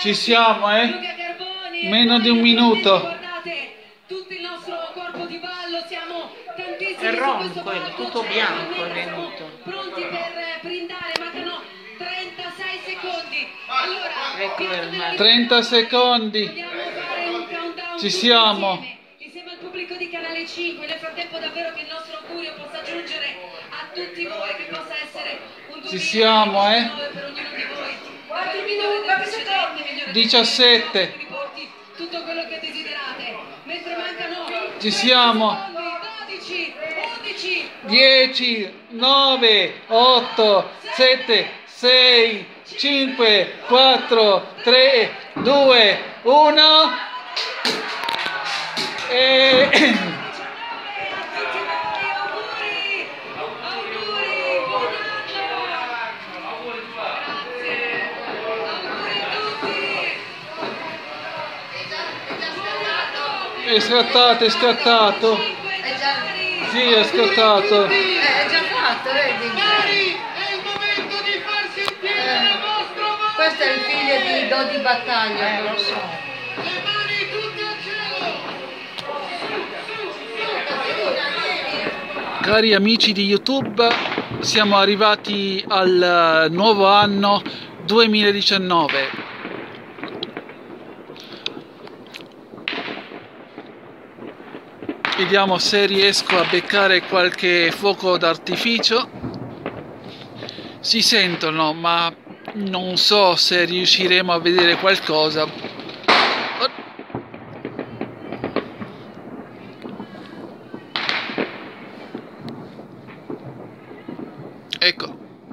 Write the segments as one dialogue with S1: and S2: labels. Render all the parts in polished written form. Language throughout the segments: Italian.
S1: Ci siamo, Meno di un minuto.
S2: Guardate, tutto il nostro corpo di ballo, siamo tantissimi.
S3: È rom quello, tutto bianco è venuto.
S2: Pronti per brindare, mancano 36 secondi. Allora,
S1: 30 secondi.
S2: vogliamo fare un countdown.
S1: Ci siamo.
S2: Insieme al pubblico di Canale 5. Nel frattempo davvero che il nostro augurio possa giungere a tutti voi, che possa essere un 2019
S1: Ci siamo,
S2: per ognuno di voi.
S1: 17.
S2: Tutto quello che desiderate. Mentre mancano
S1: Ci siamo.
S2: 12, 11,
S1: 10, 9, 8, 7, 6, 5, 4, 3, 2, 1. E... È scattato, è scattato. Sì, è scattato.
S3: È già fatto, vedi?
S2: È il momento di far sentire la vostra voce.
S3: Questo è il figlio di Dodi Battaglia, lo so.
S2: Le mani tutte al cielo.
S1: Cari amici di YouTube, siamo arrivati al nuovo anno 2019. Vediamo se riesco a beccare qualche fuoco d'artificio. Si sentono, ma non so se riusciremo a vedere qualcosa. Ecco.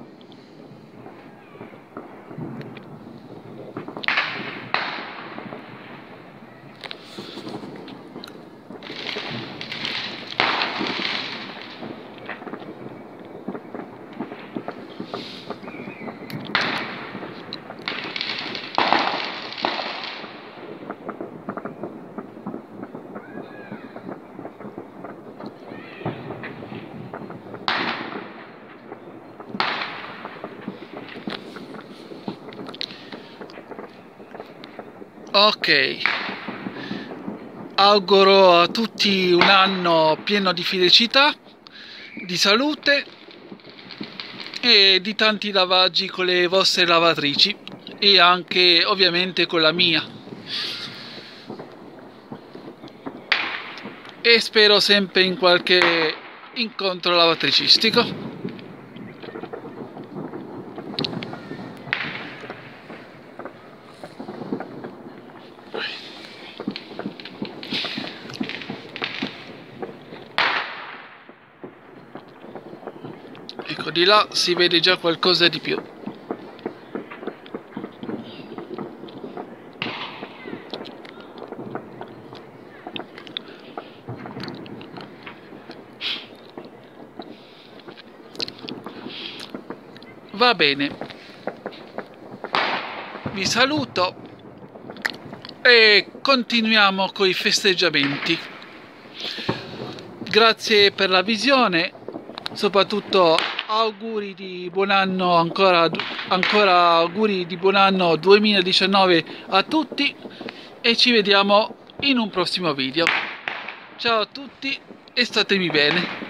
S1: Ok, auguro a tutti un anno pieno di felicità, di salute e di tanti lavaggi con le vostre lavatrici e anche ovviamente con la mia. E spero sempre in qualche incontro lavatricistico. Ecco, di là si vede già qualcosa di più. Va bene. Vi saluto e continuiamo con i festeggiamenti. Grazie per la visione, soprattutto auguri di buon anno, ancora auguri di buon anno 2019 a tutti e ci vediamo in un prossimo video. Ciao a tutti e statemi bene.